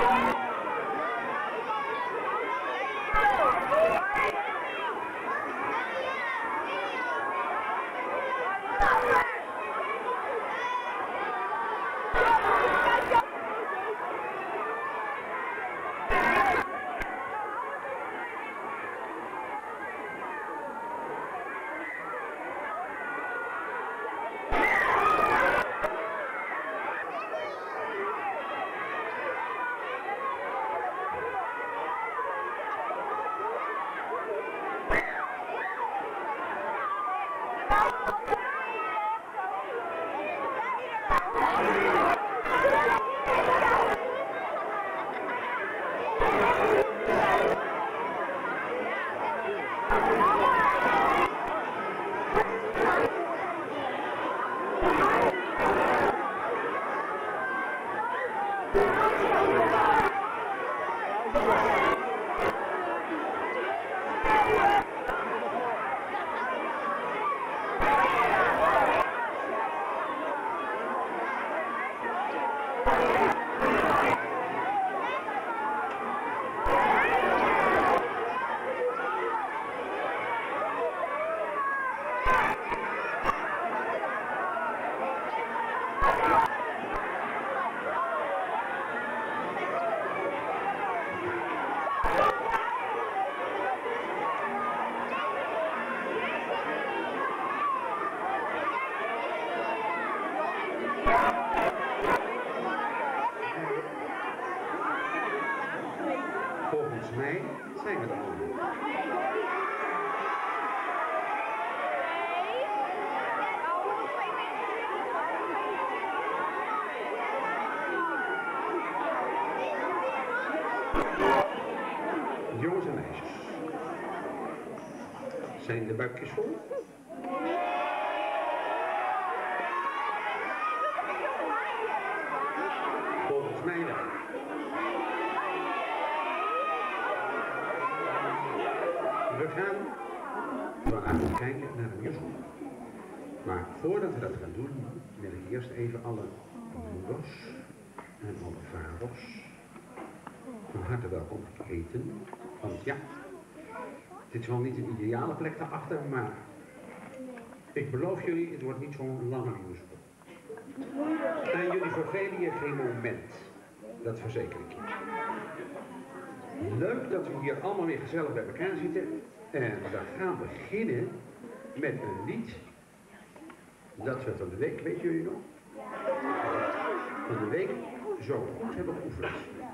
Volgens mij zijn we er al. Jongens en meisjes, zijn de buikjes vol? Volgens mij wel. We gaan vanavond kijken naar een musical. Maar voordat we dat gaan doen, wil ik eerst even alle moeders en alle vaders van harte welkom heten. Want ja, dit is wel niet een ideale plek daarachter, maar ik beloof jullie, het wordt niet zo'n lange musical. En jullie vervelen je geen moment, dat verzeker ik je. Leuk dat we hier allemaal weer gezellig bij elkaar zitten. En we gaan beginnen met een lied dat we van de week, weet jullie nog? Van de week zo goed hebben geoefend.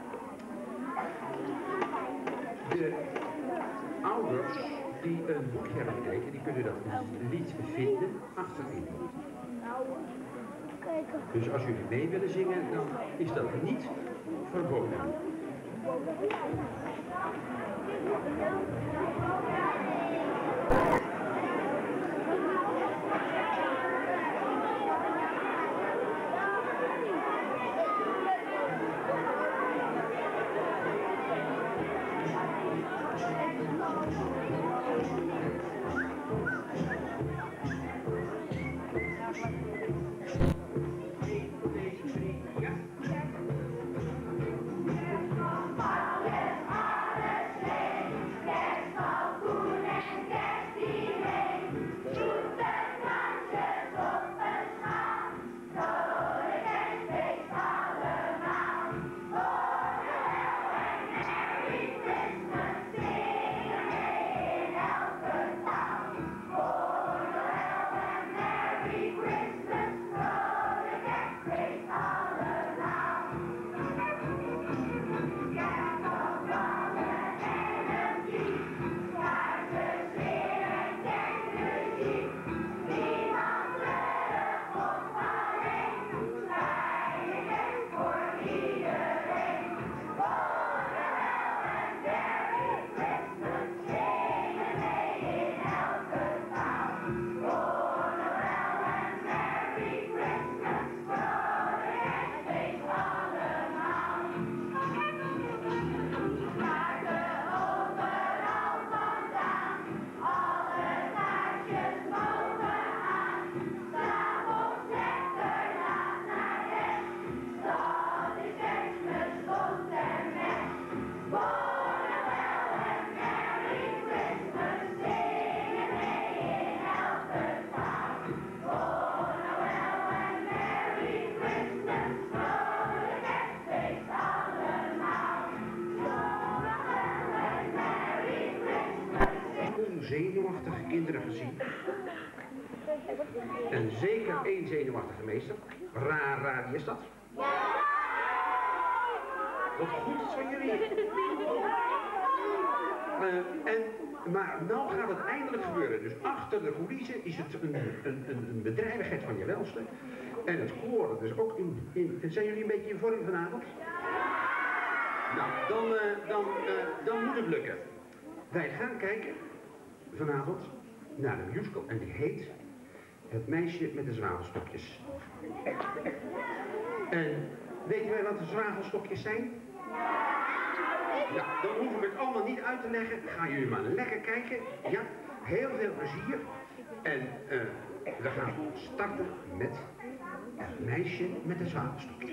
De ouders die een boekje hebben gekeken, die kunnen dat lied vinden achterin. Dus als jullie mee willen zingen, dan is dat niet verboden. Alles, alles, zenuwachtige kinderen gezien. En zeker één zenuwachtige meester. Raar, wie is dat? Wat goed is van jullie. Maar nou gaat het eindelijk gebeuren. Dus achter de coulissen is het een bedrijvigheid van je welste. En het koor, dus ook zijn jullie een beetje in vorm vanavond? Nou, dan moet het lukken. Wij gaan kijken vanavond naar de musical en die heet Het meisje met de zwavelstokjes. En weten wij wat de zwavelstokjes zijn? Ja, dan hoef ik het allemaal niet uit te leggen. Gaan jullie maar lekker kijken. Ja, heel veel plezier. En we gaan starten met Het meisje met de zwavelstokjes.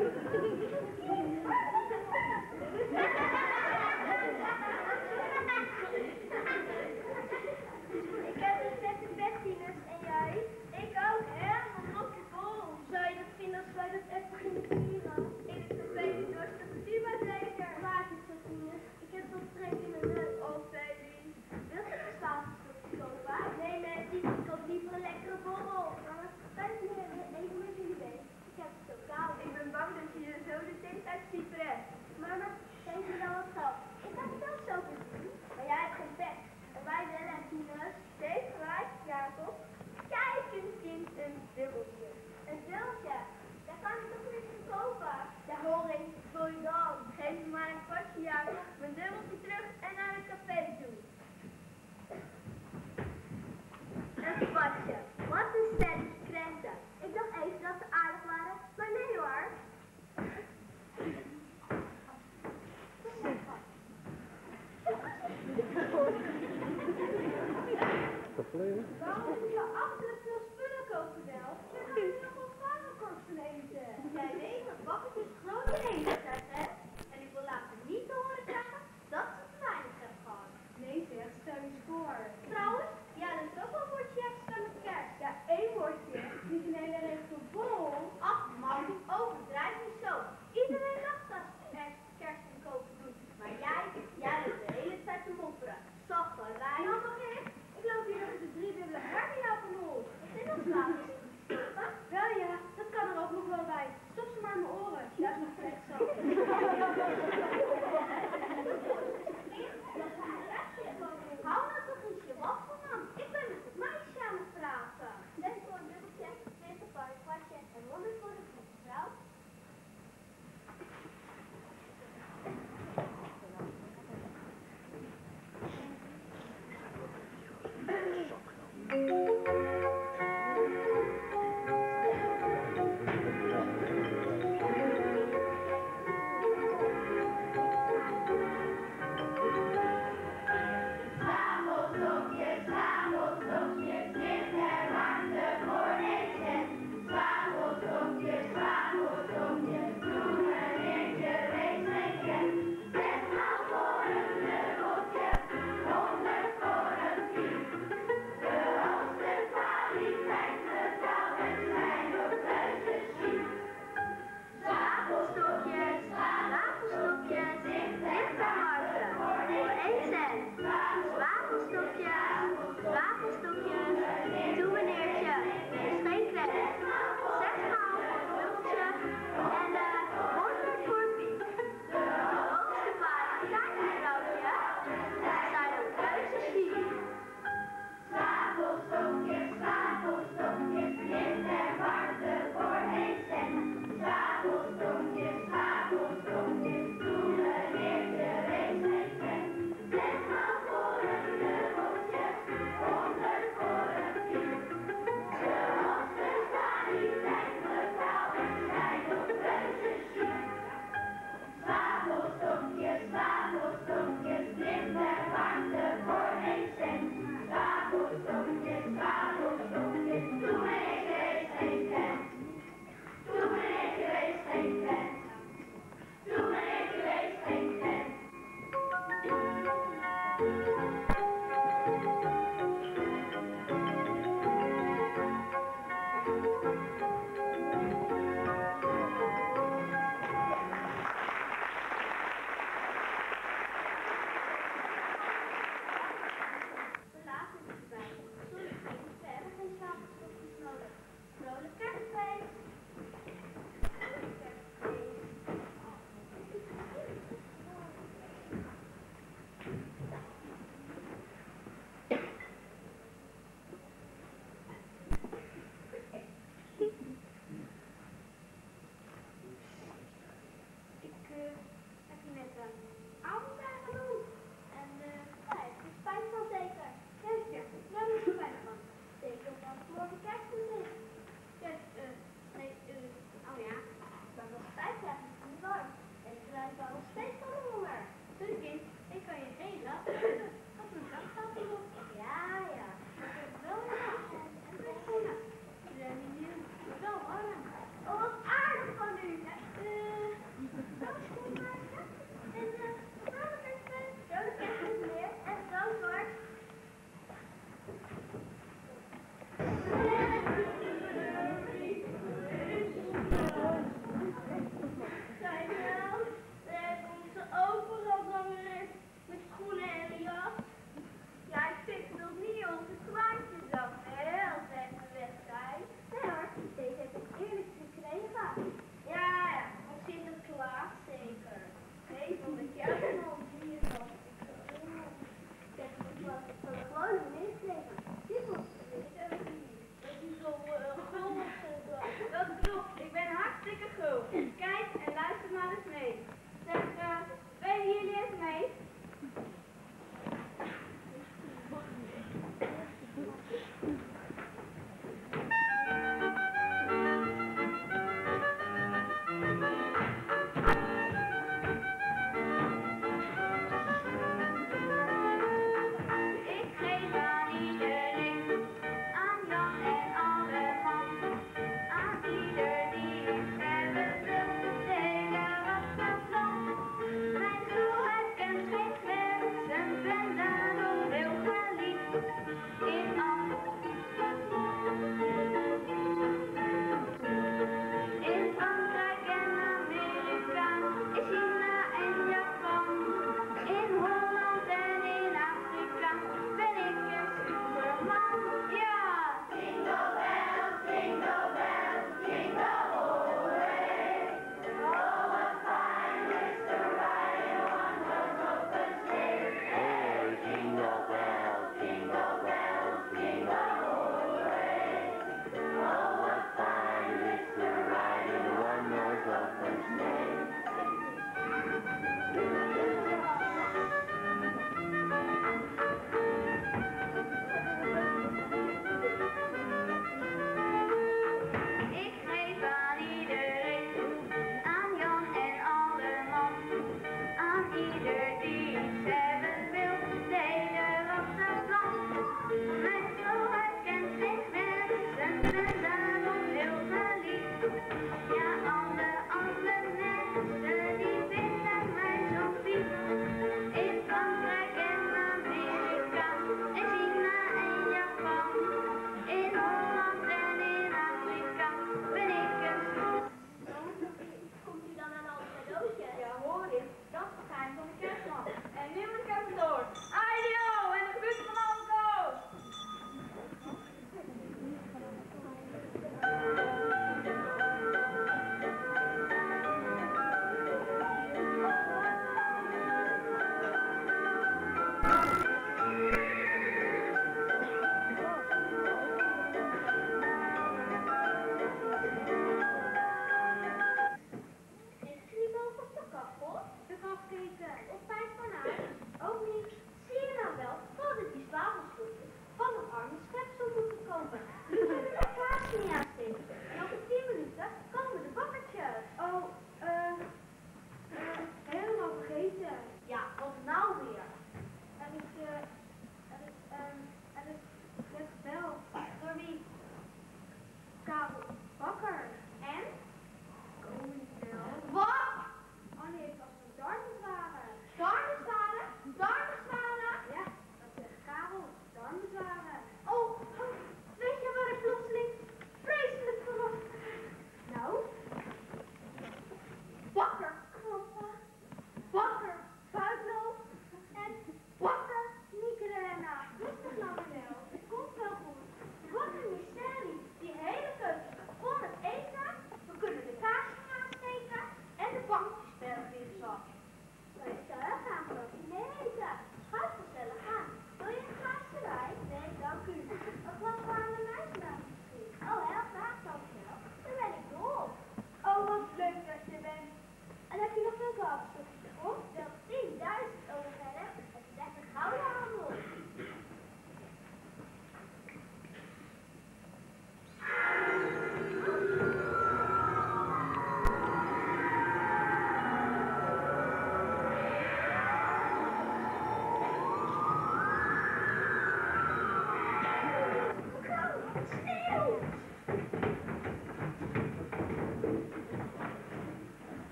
Ik heb een vette bedtieners en jij? Ik ook, helemaal rock'n'roll. Zou je dat vinden als wij dat even gingen vieren? In het café die dorstig, zie maar zeker. Waar is het, tieners? Ik heb tot trek in mijn neus. Oh, baby. Wilt u een stapelstoeltje kopen? Nee, Nancy, ik koop liever een lekkere borrel. Mama, 5 minuten even met jullie mee. Ik heb het zo koud. Ik ben bang dat je er zo de tint uit ziet, Fred. Mama, geef me dan wat geld. Ik heb zelf zo gezien, maar jij hebt geen pet. En wij willen en tieners, steeds gelijk, Jacob. Kijk eens kind, een dubbeltje. Een dubbeltje? Daar kan ik toch niet van kopen? Ja, hoor eens, wat wil je dan? Geef me maar een kwartje, Jacob, mijn dubbeltje terug en naar het café toe. Een kwartje. Wat een stelletje krenten. Ik dacht even dat ze aardig waren, maar nee hoor. Waarom moet je achterlijk veel spullen kopen wel? We gaan nu nog wel varenkorsten eten. Jij weet dat bakketjes grote eten zeggen. En ik wil later niet te horen krijgen dat ze te weinig hebben gehad. Nee zeg, stel je eens voor. Trouwens, ja, dat is ook wel een woordje extra met kerst. Ja, 1 woordje. Niet een hele regel vol. Ach man, overdrijf niet zo. Iedereen lacht als kerst en kopen doet. Maar jij loopt de hele tijd te mopperen. Zaggerij. Nou, mag ik? Ik loop hier nog de 3 dubbele hernia van ons. Wat is dat slaap? Wel ja, dat kan er ook nog wel bij. Stop ze maar in mijn oren. Dat is nog slecht zo. Hou nou toch eens je waffel man. Ik ben met het meisje aan het praten. Net voor een dubbeltje, dit een kwartje en 100 voor de vrouw.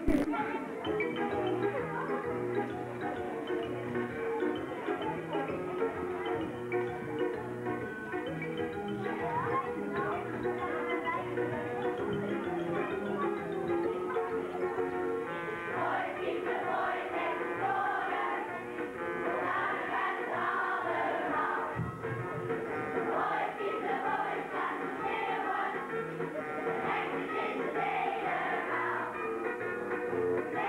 Thank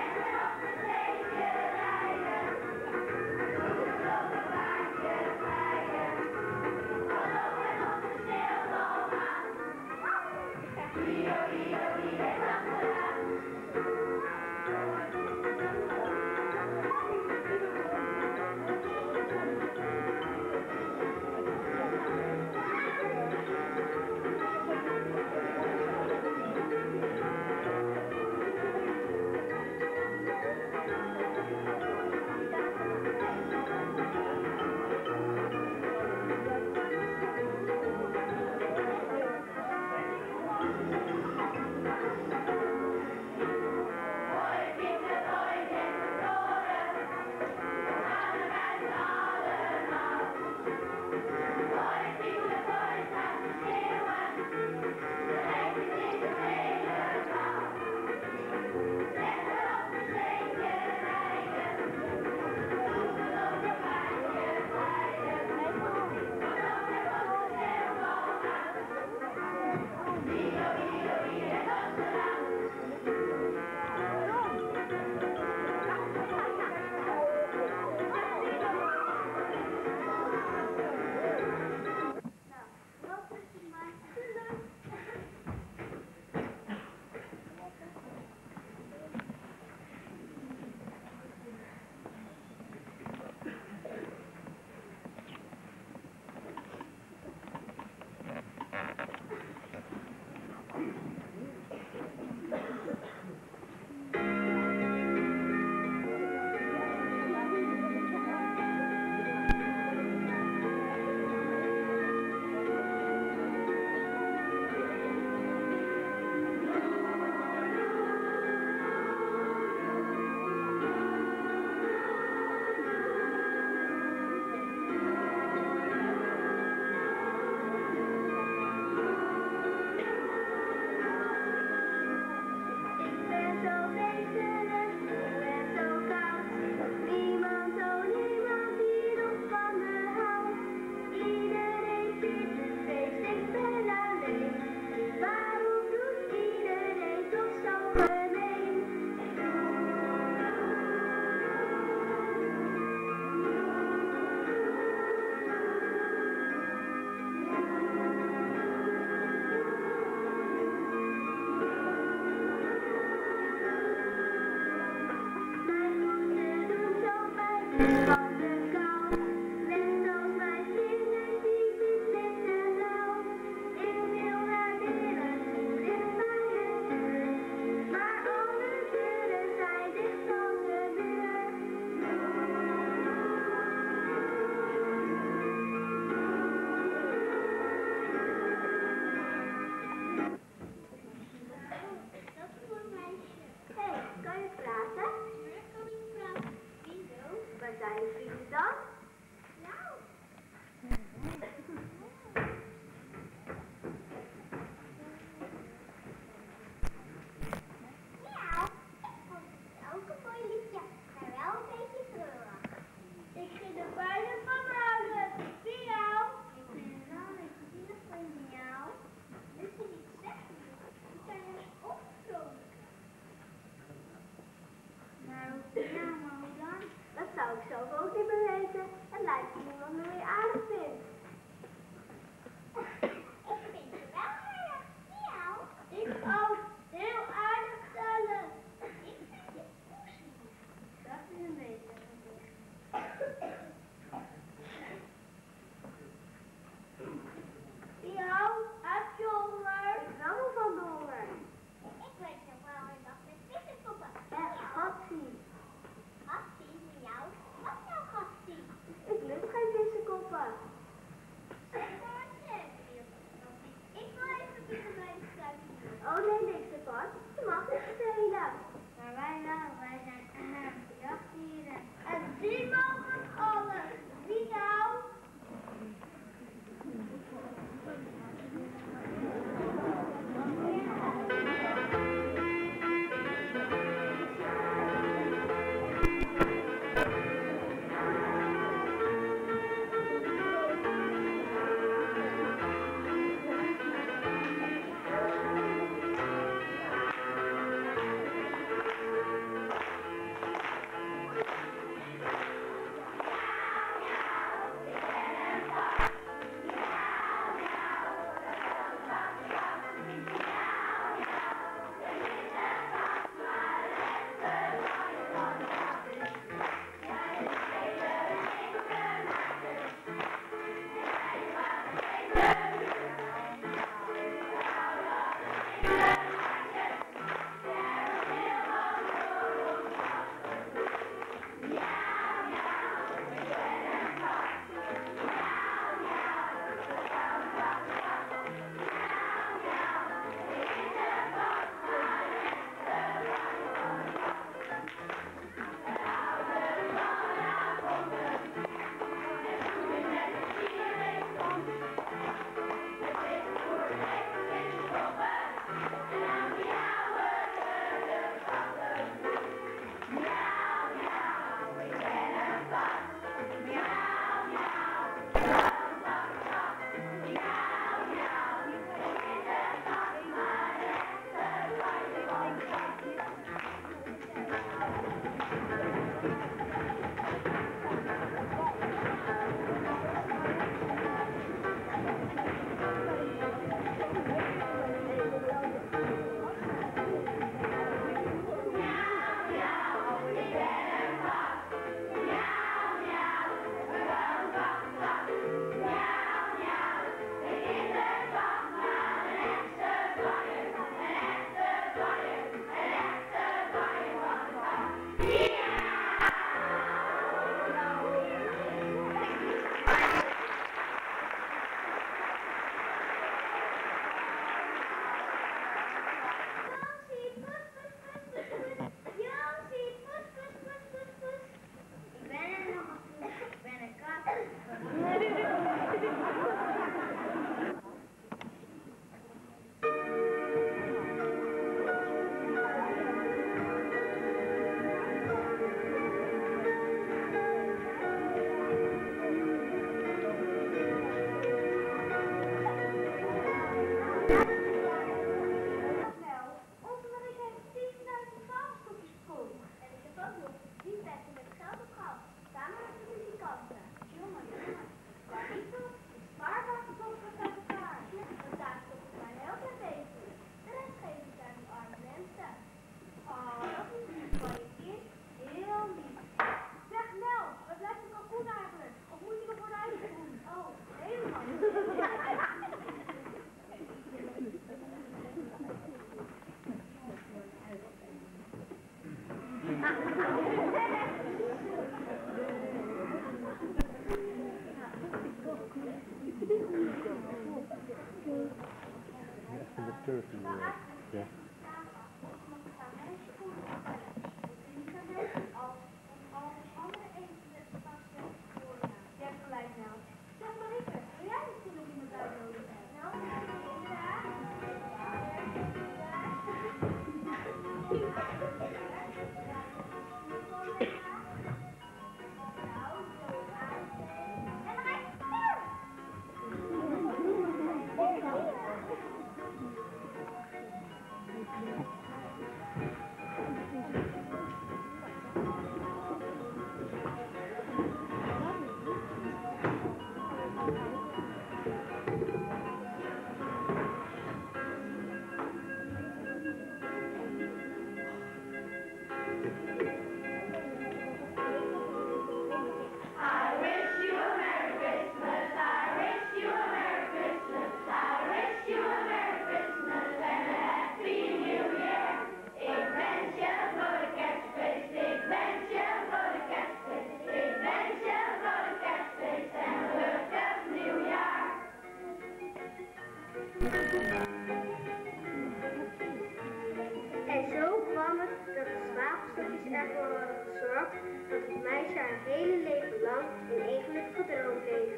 En zo kwam het dat de zwavelstokjes ervoor hadden gezorgd dat het meisje haar hele leven lang in evenwicht gedroomd heeft.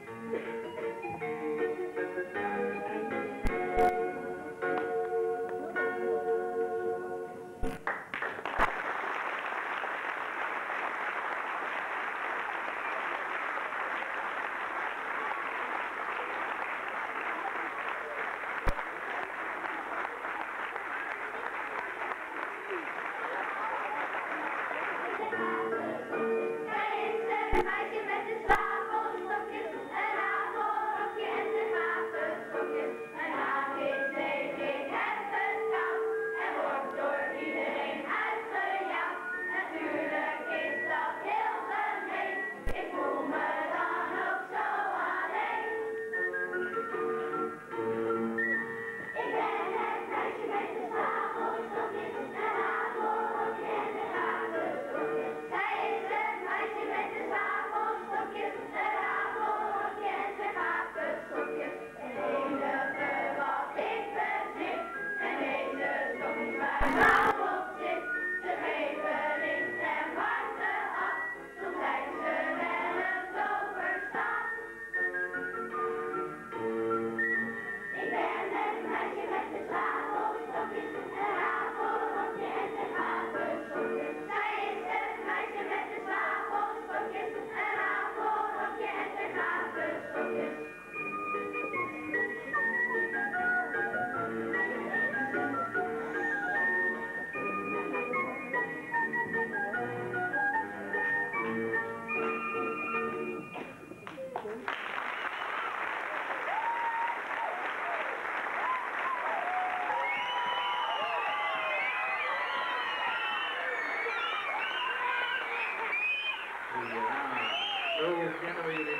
kennen we jullie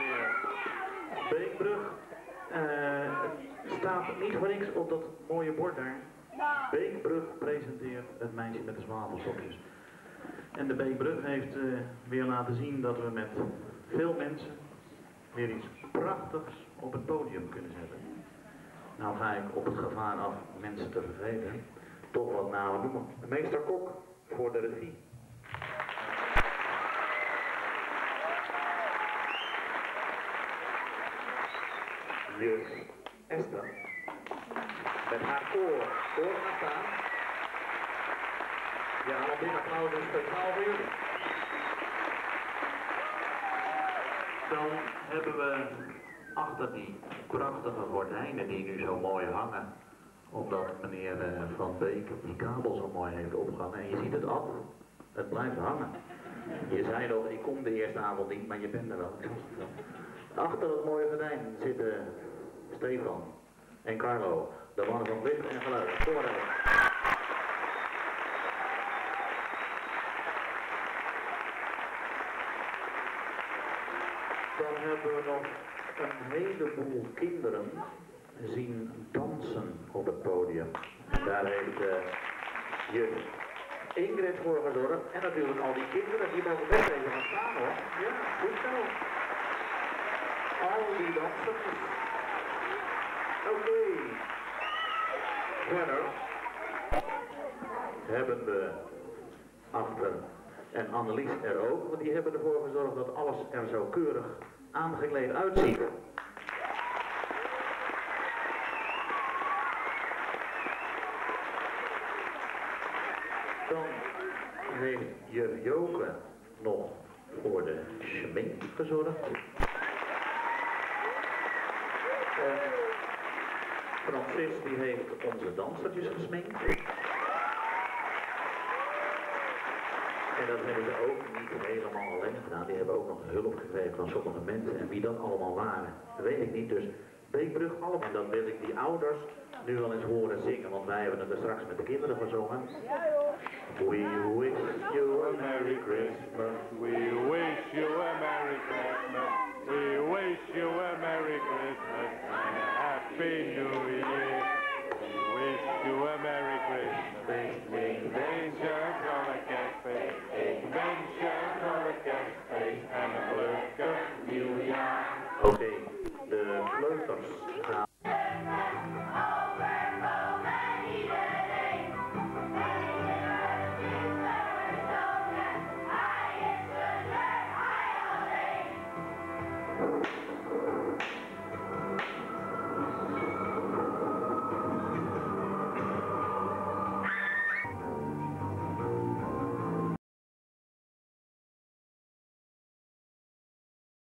van Beekbrug. Staat niet voor niks op dat mooie bord daar. Beekbrug presenteert het meisje met de zwavelstokjes. En de Beekbrug heeft weer laten zien dat we met veel mensen weer iets prachtigs op het podium kunnen zetten. Nou ga ik op het gevaar af mensen te vervelen, toch wat namen noemen. Meester Kok voor de regie. Jus Esther. Met haar koor gaan staan. Ja, want dit applaus is speciaal voor jullie. Dan hebben we achter die prachtige gordijnen die nu zo mooi hangen, omdat meneer Van Beek die kabel zo mooi heeft opgehangen. En je ziet het af, het blijft hangen. Je zei nog, ik kom de eerste avond niet, maar je bent er wel. Achter het mooie gordijn zitten Stefan en Carlo, de mannen van licht en geluid. Dan hebben we nog een heleboel kinderen zien dansen op het podium. En daar heeft juf Ingrid voor gezorgd. En natuurlijk al die kinderen, die mogen best even gaan staan hoor. Ja, goed zo. Al die dansers. Oké. Verder hebben we achter en Annelies er ook, want die hebben ervoor gezorgd dat alles er zo keurig aangekleed uitziet. Dan heeft juf Joke nog voor de schmink gezorgd. Francis die heeft onze dansertjes gesminkt. En dat hebben ze ook niet helemaal alleen gedaan. Die hebben ook nog hulp gekregen van sommige mensen. En wie dat allemaal waren, dat weet ik niet. Dus Beekbrug allemaal. En dan wil ik die ouders nu wel eens horen zingen. Want wij hebben het er straks met de kinderen gezongen. We wish you a Merry Christmas. We